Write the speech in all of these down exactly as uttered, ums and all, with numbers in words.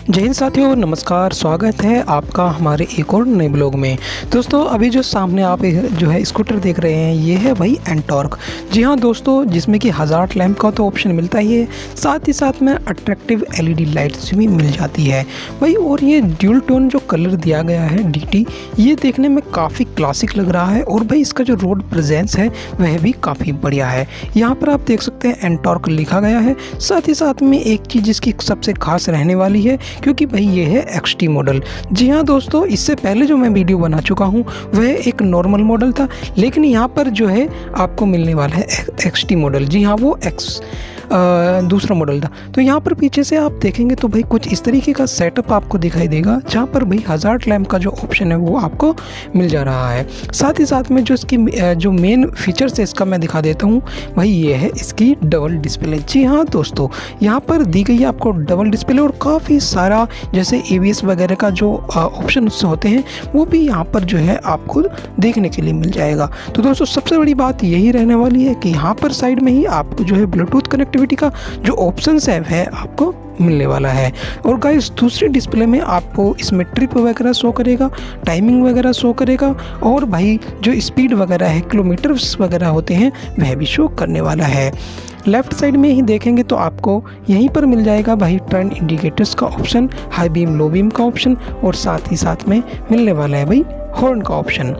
जय हिंद साथियों, नमस्कार। स्वागत है आपका हमारे एक और नए ब्लॉग में। दोस्तों, अभी जो सामने आप जो है स्कूटर देख रहे हैं, ये है भाई एंटॉर्क। जी हाँ दोस्तों, जिसमें कि हज़ार्ड लैंप का तो ऑप्शन मिलता ही है, साथ ही साथ में अट्रैक्टिव एलईडी लाइट्स भी मिल जाती है भाई। और ये ड्यूल टोन जो कलर दिया गया है डीटी, ये देखने में काफ़ी क्लासिक लग रहा है। और भाई इसका जो रोड प्रेजेंस है वह भी काफ़ी बढ़िया है। यहाँ पर आप देख सकते हैं एंटॉर्क लिखा गया है। साथ ही साथ में एक चीज़ इसकी सबसे खास रहने वाली है, क्योंकि भाई ये है एक्सटी मॉडल। जी हाँ दोस्तों, इससे पहले जो मैं वीडियो बना चुका हूँ वह एक नॉर्मल मॉडल था, लेकिन यहाँ पर जो है आपको मिलने वाला है एक्सटी मॉडल। जी हाँ, वो एक्स आ, दूसरा मॉडल था। तो यहाँ पर पीछे से आप देखेंगे तो भाई कुछ इस तरीके का सेटअप आपको दिखाई देगा, जहाँ पर भाई हज़ार्ड लैंप का जो ऑप्शन है वो आपको मिल जा रहा है। साथ ही साथ में जो इसकी जो मेन फीचर्स है इसका मैं दिखा देता हूँ भाई। ये है इसकी डबल डिस्प्ले। जी हाँ दोस्तों, यहाँ पर दी गई है आपको डबल डिस्प्ले, और काफ़ी सारा जैसे एबीएस वगैरह का जो ऑप्शन उससे होते हैं वो भी यहाँ पर जो है आपको देखने के लिए मिल जाएगा। तो दोस्तों, सबसे बड़ी बात यही रहने वाली है कि यहाँ पर साइड में ही आपको जो है ब्लूटूथ कनेक्टिविटी का जो ऑप्शंस है वह आपको मिलने वाला है। और गाइस, दूसरी डिस्प्ले में आपको इसमें ट्रिप वगैरह शो करेगा, टाइमिंग वगैरह शो करेगा, और भाई जो स्पीड वगैरह है, किलोमीटर्स वगैरह होते हैं, वह भी शो करने वाला है। लेफ्ट साइड में ही देखेंगे तो आपको यहीं पर मिल जाएगा भाई टर्न इंडिकेटर्स का option, high beam low beam का ऑप्शन, और साथ ही साथ में मिलने वाला है भाई हॉर्न का ऑप्शन।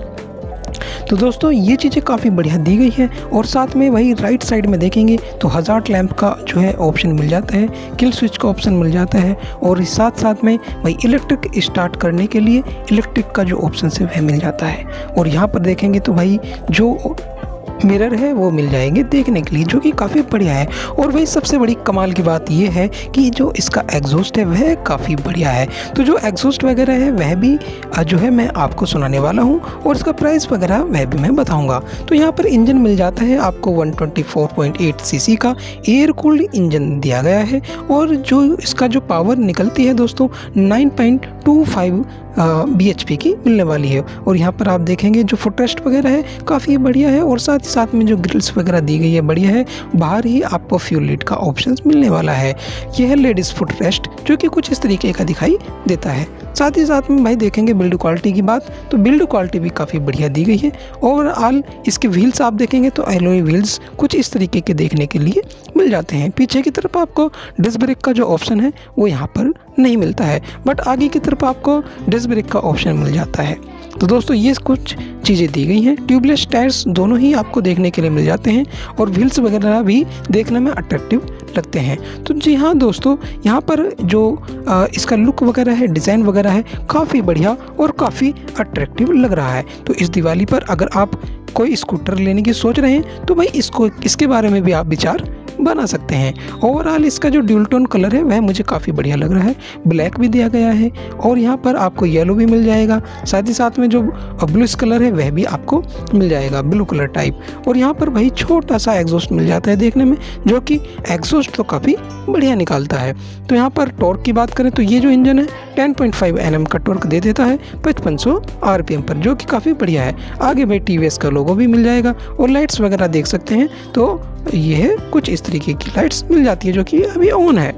तो दोस्तों, ये चीज़ें काफ़ी बढ़िया दी गई है। और साथ में वही राइट साइड में देखेंगे तो हज़ार्ड लैंप का जो है ऑप्शन मिल जाता है, किल स्विच का ऑप्शन मिल जाता है, और इस साथ साथ में भाई इलेक्ट्रिक स्टार्ट करने के लिए इलेक्ट्रिक का जो ऑप्शन है वह मिल जाता है। और यहाँ पर देखेंगे तो भाई जो मिरर है वो मिल जाएंगे देखने के लिए, जो कि काफ़ी बढ़िया है। और वही सबसे बड़ी कमाल की बात ये है कि जो इसका एग्जॉस्ट है वह काफ़ी बढ़िया है। तो जो एग्जॉस्ट वगैरह है वह भी जो है मैं आपको सुनाने वाला हूँ, और इसका प्राइस वगैरह वह भी मैं बताऊँगा। तो यहाँ पर इंजन मिल जाता है आपको one twenty four point eight CC का एयर कूल्ड इंजन दिया गया है, और जो इसका जो पावर निकलती है दोस्तों nine point two five B H P की मिलने वाली है। और यहाँ पर आप देखेंगे जो फुटरेस्ट वगैरह है काफ़ी बढ़िया है, और साथ ही साथ में जो ग्रिल्स वगैरह दी गई है बढ़िया है। बाहर ही आपको फ्यूल लिड का ऑप्शन मिलने वाला है। यह है लेडीज़ फुटरेस्ट, जो कि कुछ इस तरीके का दिखाई देता है। साथ ही साथ में भाई देखेंगे बिल्ड क्वालिटी की बात, तो बिल्ड क्वालिटी भी काफ़ी बढ़िया दी गई है। ओवरऑल इसके व्हील्स आप देखेंगे तो एलॉय व्हील्स कुछ इस तरीके के देखने के लिए मिल जाते हैं। पीछे की तरफ आपको डिस्क ब्रेक का जो ऑप्शन है वो यहाँ पर नहीं मिलता है, बट आगे की तरफ आपको डिस्क ब्रेक का ऑप्शन मिल जाता है। तो दोस्तों, ये कुछ चीज़ें दी गई हैं। ट्यूबलेस टायर्स दोनों ही आपको देखने के लिए मिल जाते हैं, और व्हील्स वगैरह भी देखने में अट्रैक्टिव लगते हैं। तो जी हाँ दोस्तों, यहाँ पर जो आ, इसका लुक वगैरह है, डिज़ाइन वगैरह है, काफ़ी बढ़िया और काफ़ी अट्रैक्टिव लग रहा है। तो इस दिवाली पर अगर आप कोई स्कूटर लेने की सोच रहे हैं तो भाई इसको इसके बारे में भी आप विचार बना सकते हैं। ओवरऑल इसका जो ड्यूल टोन कलर है वह मुझे काफ़ी बढ़िया लग रहा है। ब्लैक भी दिया गया है, और यहाँ पर आपको येलो भी मिल जाएगा। साथ ही साथ में जो ब्लू कलर है वह भी आपको मिल जाएगा, ब्लू कलर टाइप। और यहाँ पर भाई छोटा सा एग्जॉस्ट मिल जाता है देखने में, जो कि एग्जॉस्ट तो काफ़ी बढ़िया निकालता है। तो यहाँ पर टॉर्क की बात करें तो ये जो इंजन है ten point five N M का टॉर्क दे देता है पचपन सौ आर पी एम पर, जो कि काफ़ी बढ़िया है। आगे भाई टीवीएस का लोगो भी मिल जाएगा, और लाइट्स वगैरह देख सकते हैं तो ये है कुछ इस तरीके की लाइट्स मिल जाती है, जो कि अभी ऑन है।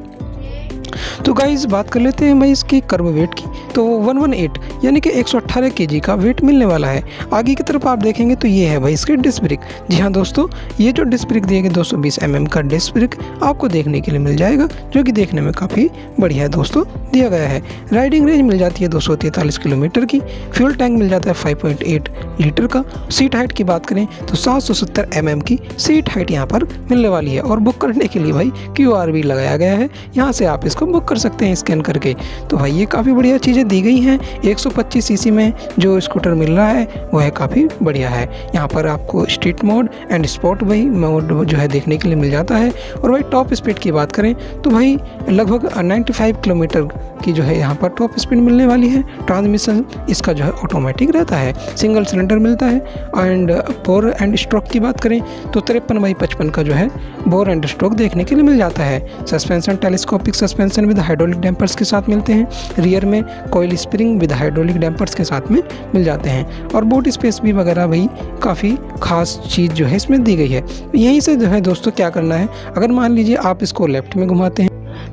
तो गाइस, बात कर लेते हैं भाई इसकी कर्व वेट की। तो वन वन एट यानी कि एक सौ अठारह केजी का वेट मिलने वाला है। आगे की तरफ आप देखेंगे तो ये है भाई इसके डिस्क ब्रेक। जी हाँ दोस्तों, ये जो डिस्क ब्रेक दिए गए दो सौ बीस एम एम का डिस्क ब्रेक आपको देखने के लिए मिल जाएगा, जो कि देखने में काफ़ी बढ़िया है दोस्तों दिया गया है। राइडिंग रेंज मिल जाती है दो सौ तैंतालीस किलोमीटर की। फ्यूल टैंक मिल जाता है फाइव पॉइंट एट लीटर का। सीट हाइट की बात करें तो सात सौ सत्तर एम एम की सीट हाइट यहाँ पर मिलने वाली है। और बुक करने के लिए भाई क्यू आर भी लगाया गया है, यहाँ से आप इसको बुक कर सकते हैं स्कैन करके। तो भाई ये काफ़ी बढ़िया चीज़ें दी गई हैं। एक सौ पच्चीस सीसी में जो स्कूटर मिल रहा है वह काफ़ी बढ़िया है। यहाँ पर आपको स्ट्रीट मोड एंड स्पोर्ट भाई मोड जो है देखने के लिए मिल जाता है। और भाई टॉप स्पीड की बात करें तो भाई लगभग पचानवे किलोमीटर की जो है यहाँ पर टॉप स्पीड मिलने वाली है। ट्रांसमिशन इसका जो है ऑटोमेटिक रहता है, सिंगल सिलेंडर मिलता है। एंड बोर एंड स्ट्रोक की बात करें तो तिरपन बाई पचपन का जो है बोर एंड स्ट्रोक देखने के लिए मिल जाता है। Suspension telescopic suspension with hydraulic dampers के साथ मिलते हैं। रियर में coil spring with hydraulic dampers के साथ में मिल जाते हैं। और बूट स्पेस भी वगैरह भाई काफ़ी खास चीज़ जो है इसमें दी गई है। यहीं से जो है दोस्तों क्या करना है, अगर मान लीजिए आप इसको लेफ्ट में घुमाते हैं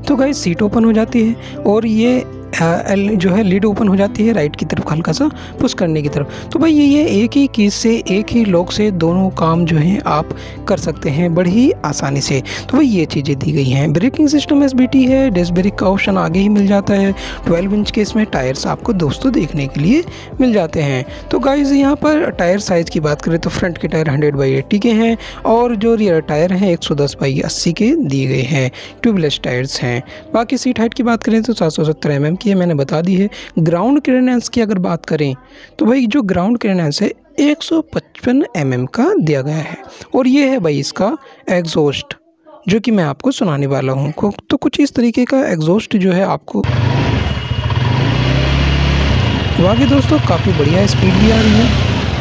तो गाइस सीट ओपन हो जाती है और ये एल जो है लीड ओपन हो जाती है राइट की तरफ हल्का सा पुश करने की तरफ। तो भाई ये ये एक ही कीज से एक ही लॉक से दोनों काम जो हैं आप कर सकते हैं बड़ी ही आसानी से। तो भाई ये चीज़ें दी गई हैं। Braking system S B T है, डिस्क ब्रेक का ऑप्शन आगे ही मिल जाता है। ट्वेल्व इंच के इसमें टायर्स आपको दोस्तों देखने के लिए मिल जाते हैं। तो गाइज यहाँ पर टायर साइज़ की बात करें तो फ्रंट के टायर हंड्रेड बाई एट्टी के हैं और जो रियर टायर हैं एक सौ दस बाई अस्सी के दिए गए हैं, ट्यूबलेस टायर्स हैं। बाकी सीट हाइट की बात करें तो सात सौ सत्तर एम एम की है, मैंने बता दी है। ग्राउंड क्लियरेंस की अगर बात करें तो भाई जो ग्राउंड क्लियरेंस है एक सौ पचपन एम एम का दिया गया है और ये है भाई इसका एग्जॉस्ट जो कि मैं आपको सुनाने वाला हूँ। तो कुछ इस तरीके का एग्जॉस्ट जो है आपको बाकी दोस्तों काफ़ी बढ़िया स्पीड भी आ रही है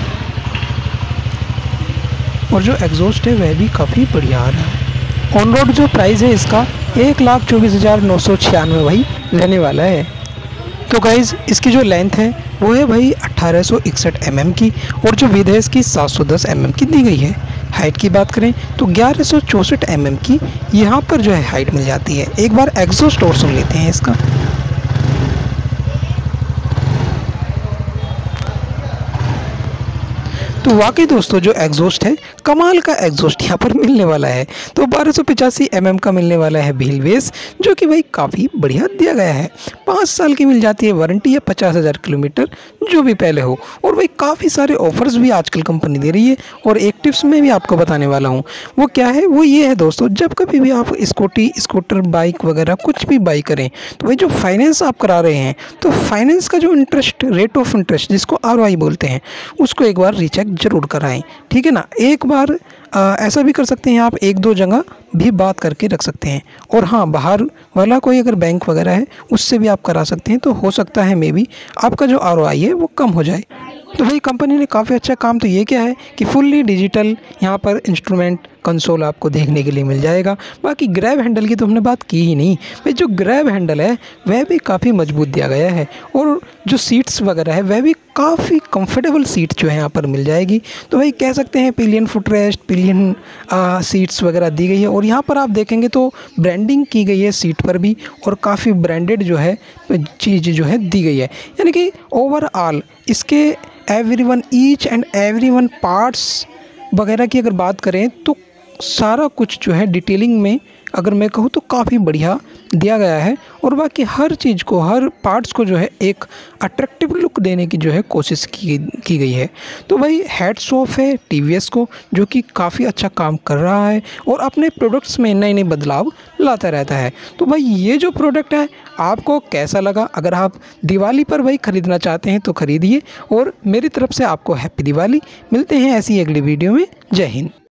और जो एग्जॉस्ट है वह भी काफ़ी बढ़िया आ रहा है। ऑन रोड जो प्राइस है इसका एक लाख चौबीस हज़ार नौ सौ छियानवे भाई रहने वाला है। तो गाइज़ इसकी जो लेंथ है वो है भाई अट्ठारह सौ इकसठ एम एम की और जो विड्थ है इसकी सात सौ दस एम एम की दी गई है। हाइट की बात करें तो ग्यारह सौ चौंसठ एम एम की यहाँ पर जो है हाइट मिल जाती है। एक बार एग्जॉस्ट और सुन लेते हैं इसका। तो वाकई दोस्तों जो एग्जॉस्ट है कमाल का एग्जॉस्ट यहाँ पर मिलने वाला है। तो बारह सौ पचासी एम एम का मिलने वाला है व्हील बेस जो कि भाई काफ़ी बढ़िया दिया गया है। पाँच साल की मिल जाती है वारंटी या पचास हज़ार किलोमीटर जो भी पहले हो। और भाई काफ़ी सारे ऑफर्स भी आजकल कंपनी दे रही है और एक टिप्स में भी आपको बताने वाला हूँ। वो क्या है, वो ये है दोस्तों, जब कभी भी आप स्कूटी स्कूटर बाइक वगैरह कुछ भी बाई करें तो भाई जो फाइनेंस आप करा रहे हैं तो फाइनेंस का जो इंटरेस्ट रेट ऑफ इंटरेस्ट जिसको आर ओ आई बोलते हैं उसको एक बार रीचेक जरूर कराएं, ठीक है ना। एक बार आ, ऐसा भी कर सकते हैं आप, एक दो जगह भी बात करके रख सकते हैं। और हाँ, बाहर वाला कोई अगर बैंक वगैरह है उससे भी आप करा सकते हैं, तो हो सकता है मे बी आपका जो आर ओ आई है वो कम हो जाए। तो भाई कंपनी ने काफ़ी अच्छा काम तो ये किया है कि फुल्ली डिजिटल यहाँ पर इंस्ट्रूमेंट कंसोल आपको देखने के लिए मिल जाएगा। बाकी ग्रैब हैंडल की तो हमने बात की ही नहीं भाई, जो ग्रैब हैंडल है वह भी काफ़ी मजबूत दिया गया है और जो सीट्स वगैरह है वह भी काफ़ी कंफर्टेबल सीट जो है यहाँ पर मिल जाएगी। तो भाई कह सकते हैं पिलियन फुटरेस्ट, पिलियन सीट्स वगैरह दी गई है और यहाँ पर आप देखेंगे तो ब्रांडिंग की गई है सीट पर भी और काफ़ी ब्रांडेड जो है चीज़ जो है दी गई है। यानी कि ओवरऑल इसके everyone each and everyone parts वगैरह की अगर बात करें तो सारा कुछ जो है डिटेलिंग में अगर मैं कहूँ तो काफ़ी बढ़िया दिया गया है और बाकी हर चीज़ को, हर पार्ट्स को जो है एक अट्रैक्टिव लुक देने की जो है कोशिश की की गई है। तो भाई हैट्स ऑफ है टी वी एस को जो कि काफ़ी अच्छा काम कर रहा है और अपने प्रोडक्ट्स में नए नए बदलाव लाता रहता है। तो भाई ये जो प्रोडक्ट है आपको कैसा लगा? अगर आप दिवाली पर भाई ख़रीदना चाहते हैं तो ख़रीदिए और मेरी तरफ से आपको हैप्पी दिवाली। मिलते हैं ऐसी अगली वीडियो में। जय हिंद।